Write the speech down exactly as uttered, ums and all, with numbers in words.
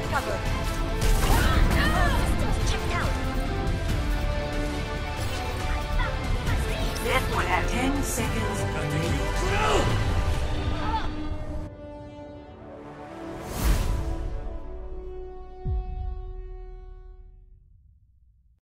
cover. Checked out. This will have ten seconds remaining.